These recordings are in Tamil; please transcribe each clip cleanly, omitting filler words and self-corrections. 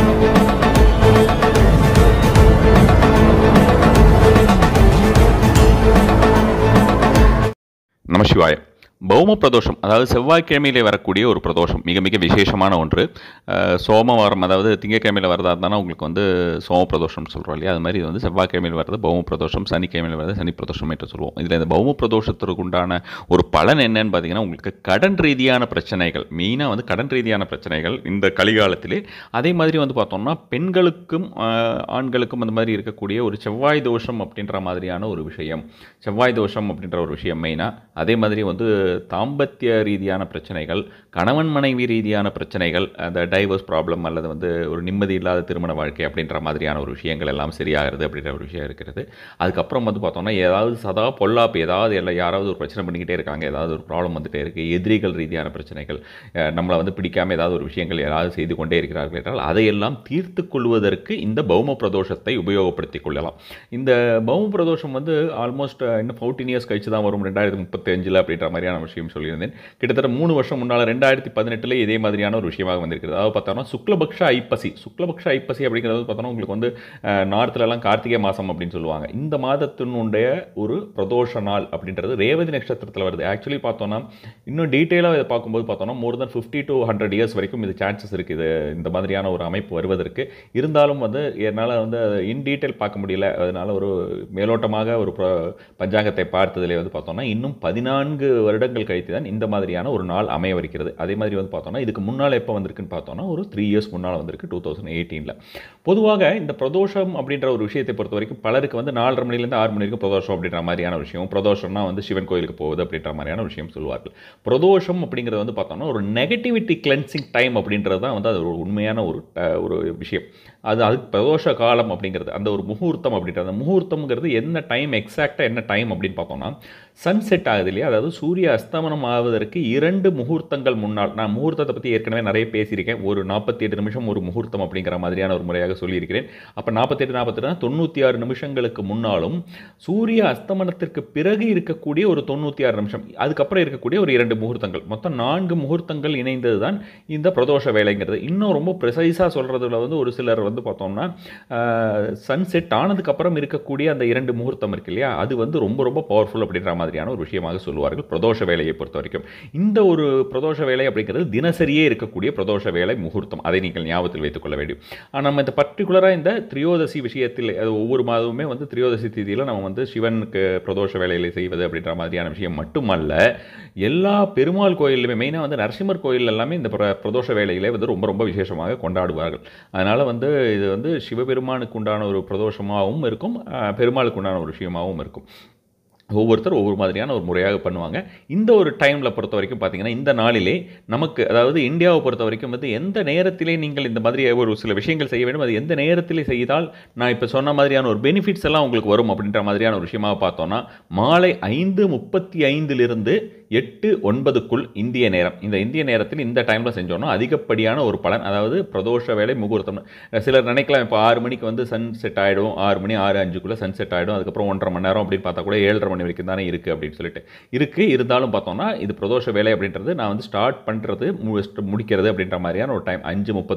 NAMASHIVAYA. பௌம பிரதோஷம் அதாவது செவ்வாய்க்கிழமையிலே வரக்கூடிய ஒரு பிரதோஷம் மிக மிக விசேஷமான ஒன்று. சோமவாரம் அதாவது திங்கக்கிழமையில் வரதா இருந்தால் உங்களுக்கு வந்து சோம பிரதோஷம்னு சொல்கிறோம் இல்லையா, அது மாதிரி வந்து செவ்வாய்க்கிழமையில் வரது பௌம பிரதோஷம், சனிக்கிழமையில் வரது சனி பிரதோஷம் என்று சொல்லுவோம். இதில் இந்த பௌம பிரதோஷத்திற்கு உண்டான ஒரு பலன் என்னன்னு பார்த்தீங்கன்னா, உங்களுக்கு கடன் ரீதியான பிரச்சனைகள், மெயினாக வந்து கடன் ரீதியான பிரச்சனைகள் இந்த கலிகாலத்திலே, அதே மாதிரி வந்து பார்த்தோம்னா பெண்களுக்கும் ஆண்களுக்கும் அந்த மாதிரி இருக்கக்கூடிய ஒரு செவ்வாய் தோஷம் அப்படின்ற மாதிரியான ஒரு விஷயம், செவ்வாய் தோஷம் அப்படின்ற ஒரு விஷயம் மெயினாக. அதே மாதிரி வந்து தாம்பத்திய ரீதியான பிரச்சனைகள், கணவன் மனைவி ரீதியான பிரச்சனைகள், அந்த டைவர்ஸ் ப்ராப்ளம் அல்லது வந்து ஒரு நிம்மதி இல்லாத திருமண வாழ்க்கை அப்படின்ற மாதிரியான ஒரு விஷயங்கள் எல்லாம் சரியாகிறது அப்படின்ற ஒரு விஷயம் இருக்கிறது. அதுக்கப்புறம் வந்து பார்த்தோம்னா ஏதாவது சதா பொல்லாப்பு, ஏதாவது யாராவது ஒரு பிரச்சனை பண்ணிக்கிட்டே இருக்காங்க, ஏதாவது ஒரு ப்ராப்ளம் வந்துகிட்டே இருக்குது, எதிரிகள் ரீதியான பிரச்சனைகள், நம்மளை வந்து பிடிக்காமல் ஏதாவது ஒரு விஷயங்கள் யாராவது செய்து கொண்டே இருக்கிறார்கள் என்றால் அதையெல்லாம் தீர்த்து கொள்வதற்கு இந்த பௌம பிரதோஷத்தை உபயோகப்படுத்திக் கொள்ளலாம். இந்த பௌம பிரதோஷம் வந்து ஆல்மோஸ்ட் இன்னும் 14 இயர்ஸ் கழிச்சு தான் வரும், 2035 அப்படின்ற மாதிரியான விஷயம் சொல்லியிருந்தேன். கிட்டத்தட்ட 3 வருஷம் முன்னால் 2018 இதே மாதிரியான ஒரு விஷயமாக வந்திருக்கிறது. அதாவது பார்த்தோம்னா சுக்லபக்ஷ ஐப்பசி, சுக்லபக்ஷ ஐப்பசி அப்படிங்கிறது பார்த்தோம்னா உங்களுக்கு வந்து நார்த்லலாம் கார்த்திகை மாதம் அப்படின்னு சொல்லுவாங்க. இந்த மாதத்தினுடைய ஒரு பிரதோஷ நாள் அப்படின்றது ரேவதி நட்சத்திரத்தில் வருது. ஆக்சுவலி பார்த்தோம்னா இன்னும் டீட்டெயிலாக இதை பார்க்கும்போது பார்த்தோம்னா மோர் தென் 50 to 100 இயர்ஸ் வரைக்கும் இது சான்சஸ் இருக்குது இந்த மாதிரியான ஒரு அமைப்பு வருவதற்கு. இருந்தாலும் வந்து என்னால் வந்து இன் டீட்டெயில் பார்க்க முடியல, அதனால் ஒரு மேலோட்டமாக ஒரு பஞ்சாங்கத்தை பார்த்ததிலே வந்து பார்த்தோம்னா இன்னும் 14 வருடங்கள் கழித்து தான் இந்த மாதிரியான ஒரு நாள் அமையவிருக்கிறது. அதே மாதிரி வந்து பார்த்தோம்னா இதுக்கு முன்னால் எப்போ வந்திருக்குன்னு பார்த்தோம்னா ஒரு 3 இயர்ஸ் முன்னால் வந்திருக்கு, 2018. பொதுவாக இந்த பிரதோஷம் அப்படின்ற ஒரு விஷயத்தை பொறுத்த வரைக்கும் பலருக்கு வந்து 4:30 மணிலேருந்து 6 மணி வரைக்கும் பிரதோஷம் அப்படின்ற மாதிரியான விஷயம், பிரதோஷம்னா வந்து சிவன் கோயிலுக்கு போகுது அப்படின்ற மாதிரியான விஷயம் சொல்லுவார்கள். பிரதோஷம் அப்படிங்கிறது வந்து பார்த்தோம்னா ஒரு நெகட்டிவிட்டி கிளென்சிங் டைம் அப்படின்றது தான் வந்து அது ஒரு உண்மையான ஒரு விஷயம். அதுக்கு பிரதோஷ காலம் அப்படிங்கிறது அந்த ஒரு முகூர்த்தம் அப்படின்றது, அந்த முகூர்த்தம்ங்கிறது என்ன டைம், எக்ஸாக்டாக என்ன டைம் அப்படின்னு பார்த்தோம்னா சன்செட் ஆகுது இல்லையா, அதாவது சூரிய அஸ்தமனம் ஆவதற்கு 2 முகூர்த்தங்கள் முன்னால். நான் முகூர்த்தத்தை பற்றி ஏற்கனவே நிறைய பேசியிருக்கேன். ஒரு 48 நிமிஷம் ஒரு முகூர்த்தம் அப்படிங்கிற மாதிரியான ஒரு முறையாக சொல்லியிருக்கிறேன். அப்போ 48 96 நிமிஷங்களுக்கு முன்னாலும் சூரிய அஸ்தமனத்திற்கு பிறகு இருக்கக்கூடிய ஒரு 96 நிமிஷம், அதுக்கப்புறம் இருக்கக்கூடிய ஒரு 2 முகூர்த்தங்கள், மொத்தம் 4 முகூர்த்தங்கள் இணைந்தது தான் இந்த பிரதோஷ வேலைங்கிறது. இன்னும் ரொம்ப ப்ரிசைஸாக சொல்கிறதுல வந்து ஒரு சிலர் வந்து பார்த்தோம்னா சன்செட் ஆனதுக்கப்புறம் இருக்கக்கூடிய அந்த 2 முகூர்த்தம் இருக்கு இல்லையா, அது வந்து ரொம்ப ரொம்ப பவர்ஃபுல் அப்படின்ற மாதிரியான ஒரு விஷயமாக சொல்லுவார்கள் பிரதோஷ வேலையை பொறுத்த வரைக்கும். இந்த ஒரு பிரதோஷ வேலை அப்படிங்கிறது தினசரியே இருக்கக்கூடிய பிரதோஷ வேலை முகூர்த்தம், அதை நீங்கள் ஞாபகத்தில் வைத்துக் கொள்ள வேண்டும். ஆனால் நம்ம இந்த பர்டிகுலராக இந்த திரியோதசி விஷயத்தில், அது ஒவ்வொரு மாதமுமே வந்து திரியோதசி தேதியில் நம்ம வந்து சிவனுக்கு பிரதோஷ வேலைகளை செய்வது அப்படின்ற மாதிரியான விஷயம் மட்டுமல்ல, எல்லா பெருமாள் கோயிலுமே மெயினாக வந்து நரசிம்மர் கோயில் எல்லாமே இந்த பிரதோஷ வேலைகளை வந்து ரொம்ப ரொம்ப விசேஷமாக கொண்டாடுவார்கள். அதனால் வந்து இது வந்து சிவபெருமானுக்கு உண்டான ஒரு பிரதோஷமாகவும் இருக்கும், பெருமாளுக்கு உண்டான ஒரு விஷயமாகவும் இருக்கும். ஒவ்வொருத்தர் ஒவ்வொரு மாதிரியான ஒரு முறையாக பண்ணுவாங்க. இந்த ஒரு டைமில் பொறுத்த வரைக்கும் பார்த்தீங்கன்னா இந்த நாளிலே நமக்கு, அதாவது இந்தியாவை பொறுத்த வரைக்கும் வந்து எந்த நேரத்திலே நீங்கள் இந்த மாதிரி ஒரு சில விஷயங்கள் செய்ய வேண்டும், அது எந்த நேரத்திலே செய்தால் நான் இப்போ சொன்ன மாதிரியான ஒரு பெனிஃபிட்ஸ் எல்லாம் உங்களுக்கு வரும் அப்படின்ற மாதிரியான ஒரு விஷயமாக பார்த்தோன்னா மாலை 5:35 8-9 இந்திய நேரம், இந்த இந்திய நேரத்தில் இந்த டைமில் செஞ்சோன்னா அதிகப்படியான ஒரு பலன். அதாவது பிரதோஷ வேலை முகூர்த்தம். சிலர் நினைக்கலாம் இப்போ 6 மணிக்கு வந்து சன் செட் ஆகிடும், 6 மணி 6:05 சன் செட் ஆகிடும், அதுக்கப்புறம் 1.5 மணி நேரம் அப்படின்னு பார்த்தா கூட 7:30 மணி வரைக்கும் தானே இருக்குது அப்படின்னு சொல்லிட்டு இருக்குது. இருந்தாலும் பார்த்தோம்னா இது பிரதோஷ வேலை அப்படின்றது நான் வந்து ஸ்டார்ட் பண்ணுறது முடிக்கிறது அப்படின்ற மாதிரியான ஒரு டைம்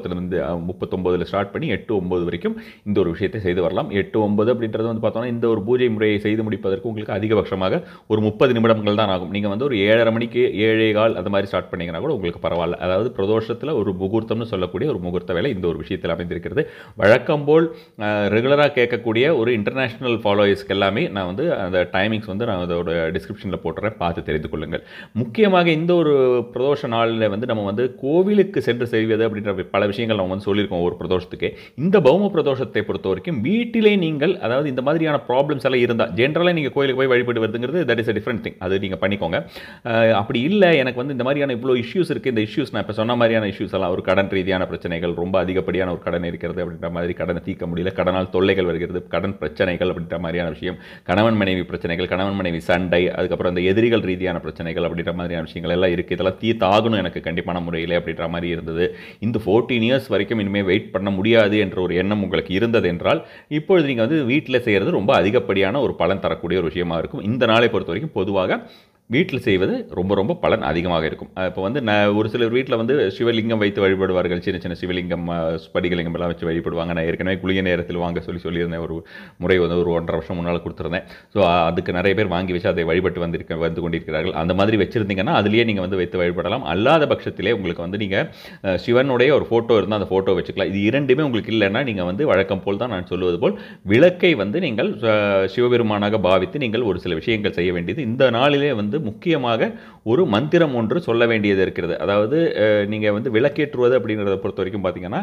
5:39 ஸ்டார்ட் பண்ணி 8-9 வரைக்கும் இந்த ஒரு விஷயத்தை செய்து வரலாம். 8-9 அப்படின்றது வந்து பார்த்தோம்னா இந்த ஒரு பூஜை முறையை செய்து முடிப்பதற்கு உங்களுக்கு அதிகபட்சமாக ஒரு 30 நிமிடங்கள் தான் ஆகும். நீங்கள் வந்து ஒரு 7:30 மணிக்கு 7:15 அது மாதிரி ஸ்டார்ட் பண்ணிங்கன்னா கூட உங்களுக்கு பரவாயில்ல. அதாவது பிரதோஷத்தில் ஒரு முகூர்த்தம்னு சொல்லக்கூடிய ஒரு முகூர்த்த வேலை இந்த ஒரு விஷயத்தில் அமைந்திருக்கிறது. வழக்கம் போல் ரெகுலராக கேட்கக்கூடிய ஒரு இன்டர்நேஷ்னல் ஃபாலோயர்ஸ்க்கு எல்லாமே நான் வந்து அந்த டைமிங்ஸ் வந்து நான் அதோட டிஸ்கிரிப்ஷனில் போட்டுறேன், பார்த்து தெரிந்து கொள்ளுங்கள். முக்கியமாக இந்த ஒரு பிரதோஷ நாளில் வந்து நம்ம வந்து கோவிலுக்கு சென்று செய்வது அப்படின்ற பல விஷயங்கள் நம்ம வந்து சொல்லியிருக்கோம் ஒரு பிரதோஷத்துக்கு. இந்த பௌம பிரதோஷத்தை பொறுத்த வரைக்கும் வீட்டிலே நீங்கள், அதாவது இந்த மாதிரியான ப்ராப்ளம்ஸ் எல்லாம் இருந்தால் ஜென்ரலாக நீங்கள் கோயிலுக்கு போய் வழிபட்டு வருதுங்கிறது that is a different thing, அது நீங்கள் பண்ணிக்கோங்க. அப்படி இல்லை எனக்கு வந்து இந்த மாதிரியான இவ்வளோ இஷ்யூஸ் இருக்குது, இந்த இஷ்யூஸ் நான் இப்போ சொன்ன மாதிரியான இஷ்யூஸ் எல்லாம் ஒரு கடன் ரீதியான பிரச்சனைகள், ரொம்ப அதிகப்படியான ஒரு கடன் இருக்கிறது அப்படின்ற மாதிரி, கடனை தீர்க்க முடியல, கடனால் தொல்லைகள் வருகிறது, கடன் பிரச்சனைகள் அப்படின்ற மாதிரியான விஷயம், கணவன் மனைவி பிரச்சனைகள், கணவன் மனைவி சண்டை, அதுக்கப்புறம் இந்த எதிரிகள் ரீதியான பிரச்சனைகள் அப்படின்ற மாதிரியான விஷயங்கள் எல்லாம் இருக்குது. இதெல்லாம் தீர்த்தாகணும் எனக்கு கண்டிப்பான முறையில் அப்படின்ற மாதிரி இருந்தது. இந்த 14 இயர்ஸ் வரைக்கும் இனிமேல் வெயிட் பண்ண முடியாது என்ற ஒரு எண்ணம் உங்களுக்கு இருந்தது என்றால் இப்பொழுது நீங்கள் வந்து வீட்டில் செய்கிறது ரொம்ப அதிகப்படியான ஒரு பலன் தரக்கூடிய ஒரு விஷயமா இருக்கும். இந்த நாளை பொறுத்த வரைக்கும் பொதுவாக வீட்டில் செய்வது ரொம்ப ரொம்ப பலன் அதிகமாக இருக்கும். இப்போ வந்து ஒரு சிலர் வீட்டில் வந்து சிவலிங்கம் வைத்து வழிபடுவார்கள். சின்ன சின்ன சிவலிங்கம், ஸ்படிகலிங்கம் எல்லாம் வச்சு வழிபடுவாங்க. நான் ஏற்கனவே குளிய நேரத்தில் வாங்க சொல்லியிருந்தேன். ஒரு முறை வந்து ஒரு 1.5 வருஷம் முன்னால் கொடுத்துருந்தேன். ஸோ அதுக்கு நிறைய பேர் வாங்கி வச்சு அதை வழிபட்டு வந்து கொண்டிருக்கிறார்கள். அந்த மாதிரி வச்சுருந்தீங்கன்னா அதுலேயே நீங்கள் வந்து வைத்து வழிபடலாம். அல்லாத பட்சத்திலே உங்களுக்கு வந்து நீங்கள் சிவனுடைய ஒரு ஃபோட்டோ இருந்தால் அந்த ஃபோட்டோ வச்சுக்கலாம். இது இரண்டுமே உங்களுக்கு இல்லைன்னா நீங்கள் வந்து வழக்கம் போல் தான் நான் சொல்லுவது போல் விளக்கை வந்து நீங்கள் சிவபெருமானாக பாவித்து நீங்கள் ஒரு சில விஷயங்கள் செய்ய வேண்டியது. இந்த நாளிலே வந்து முக்கியமாக ஒரு மந்திரம் ஒன்று சொல்ல வேண்டியது இருக்கிறது. அதாவது நீங்கள் வந்து விளக்கேற்றுவது அப்படிங்கிறத பொறுத்த வரைக்கும் பார்த்தீங்கன்னா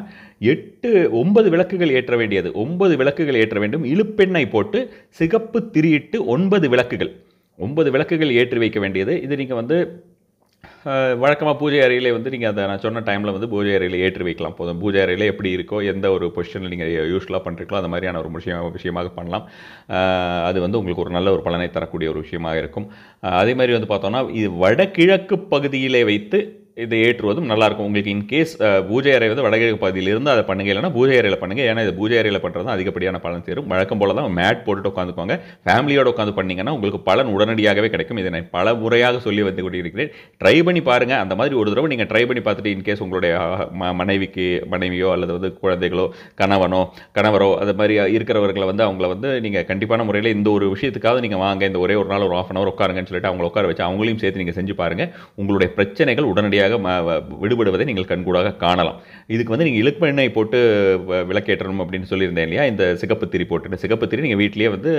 9 விளக்குகள் ஏற்ற வேண்டியது. 9 விளக்குகள் ஏற்ற வேண்டும். இழுப்பெண்ணெய் போட்டு சிகப்பு திரியிட்டு 9 விளக்குகள் ஏற்றி வைக்க வேண்டியது. இது நீங்கள் வந்து வழக்கமாக பூஜை அறையிலே வந்து நீங்கள் அதை நான் சொன்ன டைமில் வந்து பூஜை அறையில் ஏற்றி வைக்கலாம். போதும். பூஜை அறையில் எப்படி இருக்கோ, எந்த ஒரு பொசிஷனில் நீங்கள் யூஸ்வலாக பண்ணுறீங்களோ அந்த மாதிரியான ஒரு விஷயமாக பண்ணலாம். அது வந்து உங்களுக்கு ஒரு நல்ல ஒரு பலனை தரக்கூடிய ஒரு விஷயமாக இருக்கும். அதே மாதிரி வந்து பார்த்தோன்னா இது வடகிழக்கு பகுதியிலே வைத்து இதை ஏற்றுவதும் நல்லாயிருக்கும். உங்களுக்கு இன்கேஸ் பூஜை அறை வந்து வடகிழக்கு பகுதியில் இருந்து அதை பண்ணுங்க, இல்லைனா பூஜை அறையில் பண்ணுங்கள். ஏன்னா இது பூஜை அறையில் பண்ணுறது தான் அதிகப்படியான பலன் சேரும். வழக்கம் போல தான் மேட் போட்டுட்டு உட்காந்துக்கோங்க. ஃபேமிலியோடு உட்காந்து பண்ணிங்கன்னா உங்களுக்கு பலன் உடனடியாகவே கிடைக்கும். இதை நான் பல முறையாக சொல்லி வந்து கொண்டிருக்கிறேன். ட்ரை பண்ணி பாருங்கள். அந்த மாதிரி ஒரு தடவை நீங்கள் ட்ரை பண்ணி பார்த்துட்டு இன்கேஸ் உங்களுடைய மனைவியோ அல்லது வந்து குழந்தைகளோ கணவரோ அது மாதிரி இருக்கிறவர்களை வந்து அவங்கள வந்து நீங்கள் கண்டிப்பான முறையில் இந்த ஒரு விஷயத்துக்காக நீங்கள் வாங்க, இந்த ஒரே ஒரு நாள் ஒரு 1/2 hour உட்காருங்கன்னு சொல்லிட்டு அவங்கள உட்கார வச்சு அவங்களையும் சேர்த்து நீங்கள் செஞ்சு பாருங்கள். உங்களுடைய பிரச்சனைகள் உடனடியாக விடுபடுவதை நீங்கள் கண்கூடாக காணலாம். இதுக்கு வந்து நீங்கள் இழுப்பெண்ணெய் போட்டு விளக்கேற்றணும் அப்படின்னு சொல்லியிருந்தேன் இல்லையா? இந்த சிகப்பு திரி போட்டு சிகப்பு திரி நீங்கள் வீட்டிலேயே வந்து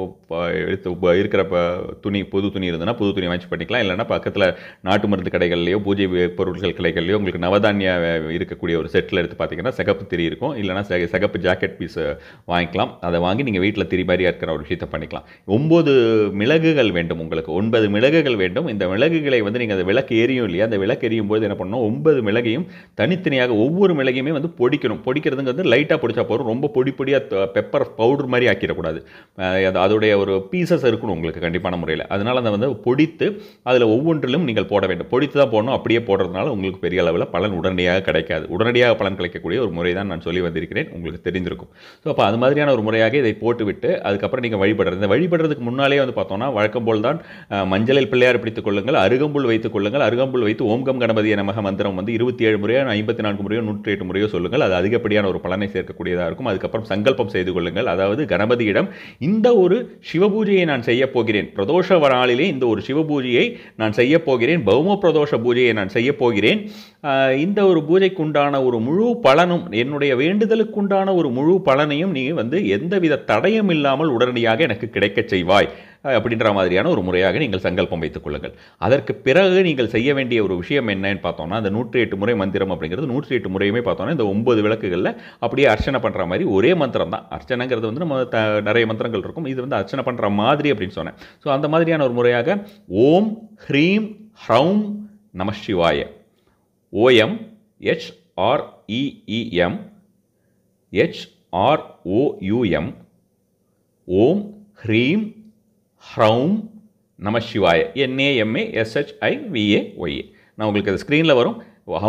இருக்கிற புது துணி இருந்ததுன்னா புது துணி வாங்கி பண்ணிக்கலாம். இல்லைன்னா பக்கத்தில் நாட்டு மருந்து கடைகள்லையோ பூஜை பொருட்கள் கடைகள்லையோ உங்களுக்கு நவதானிய இருக்கக்கூடிய ஒரு செட்டில் எடுத்து பார்த்தீங்கன்னா சிகப்பு திரி இருக்கும். இல்லைனா சிகப்பு ஜாக்கெட் பீஸ் வாங்கிக்கலாம். அதை வாங்கி நீங்கள் வீட்டில் திரி மாதிரியாக இருக்கிற ஒரு விஷயத்தை பண்ணிக்கலாம். 9 மிளகுகள் வேண்டும். உங்களுக்கு 9 மிளகுகள் வேண்டும். இந்த மிளகுகளை வந்து நீங்கள் அந்த விளக்கு எரியும் இல்லையா? அந்த விளக்கு எரியும் போது என்ன பண்ணணும், 9 மிளகையும் தனித்தனியாக ஒவ்வொரு மிளகையுமே வந்து பொடிக்கணும். பொடிக்கிறதுங்கிறது லைட்டாக பொடிச்சா போதும். ரொம்ப பொடியாக பெப்பர் பவுடர் மாதிரி ஆக்கிடக்கூடாது. அதோடைய ஒரு பீசஸ் இருக்கணும் உங்களுக்கு கண்டிப்பான முறையில். அதனால் அதை வந்து பொடித்து அதில் ஒவ்வொன்றிலும் நீங்கள் போட வேண்டும். பொடித்து தான் போடணும். அப்படியே போடுறதுனால உங்களுக்கு பெரிய அளவில் பலன் உடனடியாக கிடைக்காது. உடனடியாக பலன் கிடைக்கக்கூடிய ஒரு முறை தான் நான் சொல்லி வந்திருக்கிறேன். உங்களுக்கு தெரிந்திருக்கும். ஸோ அப்போ அது மாதிரியான ஒரு முறையாக இதை போட்டுவிட்டு அதுக்கப்புறம் நீங்கள் வழிபடுறது. இந்த வழிபடுறதுக்கு முன்னாலே வந்து பார்த்தோம்னா வழக்கம் போல் தான் மஞ்சளில் பிள்ளையார் பிடித்துக் கொள்ளுங்கள், அருகம்புல் வைத்துக் கொள்ளுங்கள். அருகம்புல் வைத்து ஓம் கணபதிய நமக மந்திரம் வந்து 27 முறையோ 54 முறையோ 108 முறையோ சொல்லுங்கள். அது அதிகப்படியான ஒரு பலனை சேர்க்கக்கூடியதாக இருக்கும். அதுக்கப்புறம் சங்கல்பம் செய்து கொள்ளுங்கள். அதாவது கணபதியிடம் இந்த ஒரு சிவபூஜையை நான் செய்ய போகிறேன், பிரதோஷ நாளிலே இந்த ஒரு சிவபூஜையை நான் செய்ய போகிறேன், பௌம பிரதோஷ பூஜையை நான் செய்ய போகிறேன். இந்த ஒரு பூஜைக்குண்டான ஒரு முழு பலனும், என்னுடைய வேண்டுதலுக்குண்டான ஒரு முழு பலனையும் நீ வந்து எந்தவித தடயம் இல்லாமல் உடனடியாக எனக்கு கிடைக்கச் செய்வாய் அப்படின்ற மாதிரியான ஒரு முறையாக நீங்கள் சங்கல்பம் வைத்துக் கொள்ளுங்கள். அதற்கு பிறகு நீங்கள் செய்ய வேண்டிய ஒரு விஷயம் என்னன்னு பார்த்தோம்னா, அந்த 108 முறை மந்திரம் அப்படிங்கிறது 108 முறையுமே பார்த்தோம்னா இந்த 9 விளக்குகளில் அப்படியே அர்ச்சனை பண்ணுற மாதிரி ஒரே மந்திரம் தான். அர்ச்சனைங்கிறது வந்து நம்ம நிறைய மந்திரங்கள் இருக்கும். இது வந்து அர்ச்சனை பண்ணுற மாதிரி அப்படின்னு சொன்னேன். ஸோ அந்த மாதிரியான ஒரு முறையாக ஓம் ஹ்ரீம் ஹ்ரௌம் நமசிவாய, OM HREEM HROUM ஓம் ஹ்ரீம் ஹ்ரௌம் நமசிவாய, NAMASHIVAYA. நான் உங்களுக்கு அது ஸ்க்ரீனில் வரும்.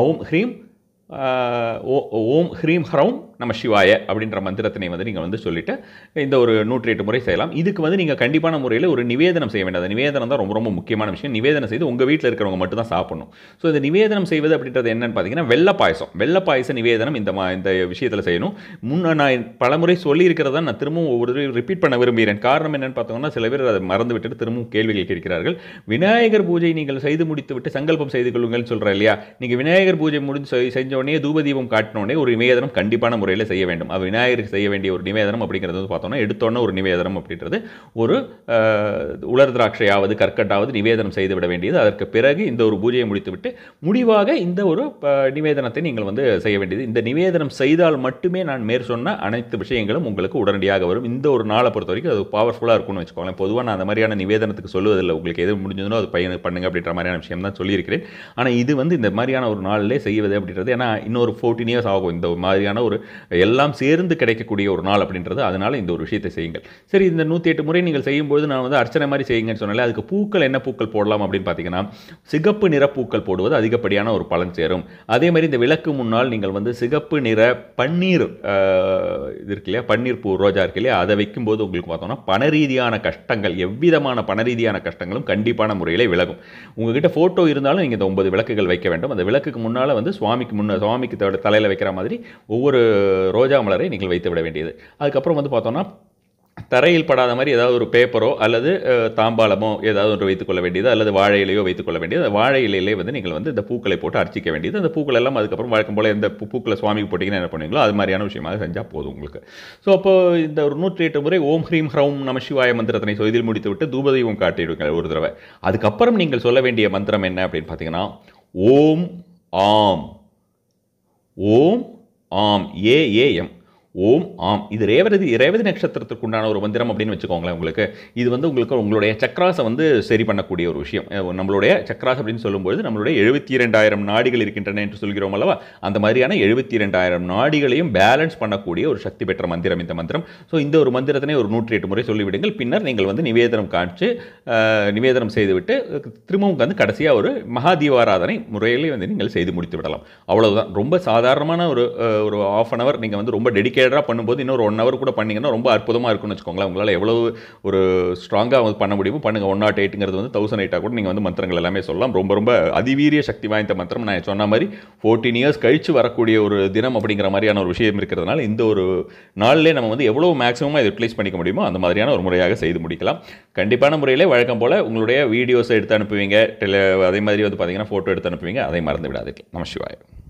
ஓம் ஹ்ரீம் ஹ்ரௌம் நமசிவாய அப்படின்ற மந்திரத்தினை வந்து நீங்கள் வந்து சொல்லிவிட்டு இந்த ஒரு 108 முறை செய்யலாம். இதுக்கு வந்து நீங்கள் கண்டிப்பான முறையில் ஒரு நிவேதனம் செய்ய வேண்டியது. நிவேதனம் தான் ரொம்ப ரொம்ப முக்கியமான விஷயம். நிவேதனம் செய்து உங்கள் வீட்டில் இருக்கிறவங்க மட்டும் தான் சாப்பிடணும். ஸோ இந்த நிவேதனம் செய்வது அப்படின்றது என்னன்னு பார்த்தீங்கன்னா வெள்ளை பாயச நிவேதனம் இந்த விஷயத்தில் செய்யணும். நான் பலமுறை சொல்லியிருக்கிறதா நான் திரும்பவும் ஒவ்வொரு ரிப்பீட் பண்ண விரும்புகிறேன். காரணம் என்னென்னு பார்த்தோம்னா சில பேர் அதை மறந்து விட்டுட்டு திரும்பவும் கேள்விகள் கேட்கிறார்கள். விநாயகர் பூஜை நீங்கள் செய்து முடித்து விட்டு சங்கல்பம் செய்து கொள்ளுங்கள்னு சொல்கிறேன் இல்லையா? நீங்கள் விநாயகர் பூஜை முடிஞ்சு செஞ்ச உடனே தூபதீபம் காட்டினோடனே ஒரு நிவேதனம் கண்டிப்பான முறையில் செய்ய வேண்டும். அது விநாயகருக்கு செய்ய வேண்டிய ஒரு நிவேதனம் அப்படிங்கிறது வந்து பார்த்தோம்னா எடுத்தோன்னே ஒரு நிவேதனம் அப்படின்றது ஒரு உலர் திராட்சையாவது கற்கட்டாவது நிவேதனம் செய்துவிட வேண்டியது. அதற்கு பிறகு இந்த ஒரு பூஜையை முடித்துவிட்டு முடிவாக இந்த ஒரு நிவேதனத்தை நீங்கள் வந்து செய்ய வேண்டியது. இந்த நிவேதனம் செய்தால் மட்டுமே நான் மேற்சொன்ன அனைத்து விஷயங்களும் உங்களுக்கு உடனடியாக வரும். இந்த ஒரு நாளை பொறுத்த வரைக்கும் அது பவர்ஃபுல்லாக இருக்கும்னு வச்சுக்கோங்களேன். பொதுவாக நான் அந்த மாதிரியான நிவேதனத்துக்கு சொல்லுவதில்லை. உங்களுக்கு எது முடிஞ்சதுனோ அது பண்ணுங்க அப்படின்ற மாதிரியான விஷயம் தான் சொல்லியிருக்கிறேன். ஆனால் இது வந்து இந்த மாதிரியான ஒரு நாளிலே செய்வது அப்படின்றது, ஏன்னா இன்னொரு 14 years ஆகும் இந்த மாதிரியான ஒரு எல்லாம் சேர்ந்து கிடைக்கக்கூடிய ஒரு நாள் அப்படின்றது. அதனால் இந்த ஒரு விஷயத்தை செய்யுங்கள். சரி, இந்த 108 முறை நீங்கள் செய்யும்போது நான் வந்து அர்ச்சனை மாதிரி செய்யுங்கன்னு சொன்னாலே, அதுக்கு பூக்கள் என்ன பூக்கள் போடலாம் அப்படின்னு பார்த்தீங்கன்னா, சிகப்பு நிற பூக்கள் போடுவது அதிகப்படியான ஒரு பலன் சேரும். அதே மாதிரி இந்த விளக்கு முன்னால் நீங்கள் வந்து சிகப்பு நிற பன்னீர் இது இருக்கு இல்லையா, பன்னீர் பூ ரோஜா இருக்கு இல்லையா, அதை வைக்கும்போது உங்களுக்கு பார்த்தோம்னா பணரீதியான கஷ்டங்கள், எவ்விதமான பணரீதியான கஷ்டங்களும் கண்டிப்பான முறையில் விலகும். உங்ககிட்ட ஃபோட்டோ இருந்தாலும் நீங்கள் இந்த 9 விளக்குகள் வைக்க வேண்டும். அந்த விளக்குக்கு முன்னால் வந்து சுவாமிக்கு தலையில் வைக்கிற மாதிரி ஒவ்வொரு ரோஜா மலரை நீங்கள் வைத்து விட வேண்டியது. அதுக்கப்புறம் வந்து பார்த்தோம்னா தரையில் படாத மாதிரி ஏதாவது ஒரு பேப்பரோ அல்லது தாம்பாளமோ ஏதாவது ஒன்று வைத்துக்கொள்ள வேண்டியது, அல்லது வாழை இலையோ வைத்துக்கொள்ள வேண்டியது. அந்த வாழை இலையிலே வந்து நீங்கள் வந்து இந்த பூக்களை போட்டு அர்ச்சிக்க வேண்டியது. அந்த பூக்கள் எல்லாம் அதுக்கப்புறம் வழக்கம் போல் எந்த பூக்களை சுவாமிக்கு போட்டிங்கன்னா என்ன பண்ணுவீங்களோ அது மாதிரியான விஷயமாக செஞ்சால் போதும் உங்களுக்கு. ஸோ அப்போ இந்த ஒரு 108 முறை ஓம் ஹ்ரீம் ஹ்ரௌம் நமசிவாய மந்திரத்தினை சொய்தில் முடித்து விட்டு தூபதீபம் காட்டிடுங்க ஒரு தடவை. அதுக்கப்புறம் நீங்கள் சொல்ல வேண்டிய மந்திரம் என்ன அப்படின்னு பார்த்தீங்கன்னா, ஓம் ஆம். ஓம் ஆம், ஏஏஎம், ஓம் ஆம். இது ரேவதி நட்சத்திரத்துக்கு உண்டான ஒரு மந்திரம் அப்படின்னு வச்சுக்கோங்களேன். உங்களுக்கு இது வந்து உங்களுடைய சக்ராஸை வந்து சரி பண்ணக்கூடிய ஒரு விஷயம். நம்மளுடைய சக்ராஸ் அப்படின்னு சொல்லும்போது நம்மளுடைய 72,000 நாடிகள் இருக்கின்றன என்று சொல்கிறோம் அல்லவா, அந்த மாதிரியான 72,000 நாடிகளையும் பேலன்ஸ் பண்ணக்கூடிய ஒரு சக்தி பெற்ற மந்திரம் இந்த மந்திரம். ஸோ இந்த ஒரு மந்திரத்தினை ஒரு 108 முறை சொல்லிவிடுங்கள். பின்னர் நீங்கள் வந்து நிவேதனம் காமிச்சு நிவேதனம் செய்துவிட்டு திரும்பவும் வந்து கடைசியாக ஒரு மகா தீபாராதனை முறையிலே வந்து நீங்கள் செய்து முடித்து விடலாம். அவ்வளவுதான். ரொம்ப சாதாரணமான ஒரு ½ an hour நீங்கள் வந்து ரொம்ப டெடிகேட் பண்ணும்போது இன்னொரு 1 hour கூட பண்ணீங்கன்னா ரொம்ப அற்புதமாக இருக்கும்னு வச்சுக்கோங்களேன். உங்களால் எவ்வளவு ஒரு ஸ்ட்ராங்காக வந்து பண்ண முடியுமோ பண்ணுங்கள். 108ங்கிறது வந்து 1008 கூட நீங்கள் வந்து மந்திரங்கள் எல்லாமே சொல்லலாம். ரொம்ப ரொம்ப அதிவீரிய சக்தி வாய்ந்த மந்திரம். நான் சொன்ன மாதிரி 14 years கழித்து வரக்கூடிய ஒரு தினம் அப்படிங்கிற மாதிரியான ஒரு விஷயம் இருக்கிறதுனால இந்த ஒரு நாளிலே நம்ம வந்து எவ்வளோ மேக்ஸிமமாக இதை யூட்டிலைஸ் பண்ணிக்க முடியுமோ அந்த மாதிரியான ஒரு முறையாக செய்து முடிக்கலாம். கண்டிப்பான முறையிலே வழக்கம் போல் உங்களுடைய வீடியோஸை எடுத்து அனுப்புவீங்க, அதே மாதிரி வந்து பார்த்தீங்கன்னா ஃபோட்டோ எடுத்து அனுப்புவீங்க. அதை மறந்து விடாதீர்கள். நமசிவாய.